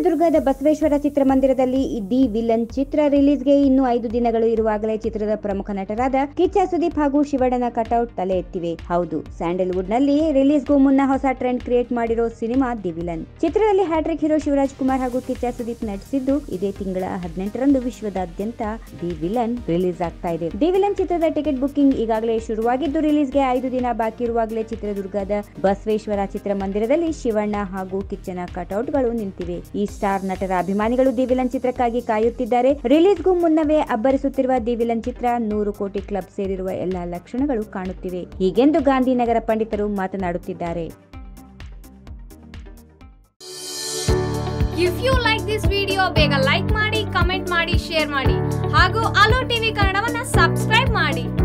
ಚಿತ್ರದುರ್ಗದ ಬಸವೇಶ್ವರ ಚಿತ್ರಮಂದಿರದಲ್ಲಿ the villain ಚಿತ್ರ ರಿಲೀಸ್ಗೆ ಇನ್ನು 5 ದಿನಗಳು ಇರುವಾಗಲೇ ಚಿತ್ರದ ಪ್ರಮುಖ ನಟರಾದ ಕಿಚ್ಚ ಸುದೀಪ್ ಹಾಗೂ ಶಿವಣ್ಣನ ಕಟೌಟ್ ತಲೆ ಎತ್ತಿವೆ. ಹೌದು, ಸ್ಯಾಂಡಲ್ವುಡ್ ನಲ್ಲಿ ರಿಲೀಸ್ಗೂ ಮುನ್ನ ಹೊಸ ಟ್ರೆಂಡ್ ಕ್ರಿಯೇಟ್ ಮಾಡಿರೋ ಸಿನಿಮಾ ದಿ ವಿಲನ್. ಚಿತ್ರದಲ್ಲಿ ಹ್ಯಾಟ್ರಿಕ್ ಹೀರೋ ಶಿವರಾಜ್ ಕುಮಾರ್ ಹಾಗೂ ಕಿಚ್ಚ ಸುದೀಪ್ ನಟಿಸಿದ್ದು, ಇದೇ ತಿಂಗಳ 18ರಂದು ವಿಶ್ವದಾದ್ಯಂತ ದಿ ವಿಲನ್ ರಿಲೀಸ್ ಆಗ್ತಾ ಇದೆ. ದಿ ವಿಲನ್ ಚಿತ್ರದ ಟಿಕೆಟ್ ಬುಕಿಂಗ್ ಈಗಾಗಲೇ ಶುರುವಾಗಿದ್ದು, ರಿಲೀಸ್ಗೆ 5 ದಿನ ಬಾಕಿ ಇರುವಾಗಲೇ ಚಿತ್ರದುರ್ಗದ ಬಸವೇಶ್ವರ ಚಿತ್ರಮಂದಿರದಲ್ಲಿ ಶಿವಣ್ಣ ಹಾಗೂ ಕಿಚ್ಚನ ಕಟೌಟ್ಗಳು ನಿಂತಿವೆ. ಈ ಸ್ಟಾರ್ ನಟರ ಅಭಿಮಾನಿಗಳು ದಿ ವಿಲನ್ ಚಿತ್ರಕ್ಕಾಗಿ ಕಾಯುತ್ತಿದ್ದಾರೆ. ರಿಲೀಸ್ಗೂ ಮುನ್ನವೇ ಅಬ್ಬರಿಸುತ್ತಿರುವ ದಿ ವಿಲನ್ ಚಿತ್ರ 100 ಕೋಟಿ ಕ್ಲಬ್ ಸೇರಿರುವ ಎಲ್ಲಾ ಲಕ್ಷಣಗಳು ಕಾಣುತ್ತಿವೆ, ಹೀಗೆಂದು ಗಾಂಧಿನಗರ ಪಂಡಿತರು ಮಾತನಾಡುತ್ತಿದ್ದಾರೆ. If you like this video ಬೇಗ ಲೈಕ್ ಮಾಡಿ, ಕಮೆಂಟ್ ಮಾಡಿ, ಶೇರ್ ಮಾಡಿ ಹಾಗೂ ಅಲೋ ಟಿವಿ ಕನ್ನಡವನ್ನ ಸಬ್ಸ್ಕ್ರೈಬ್ ಮಾಡಿ.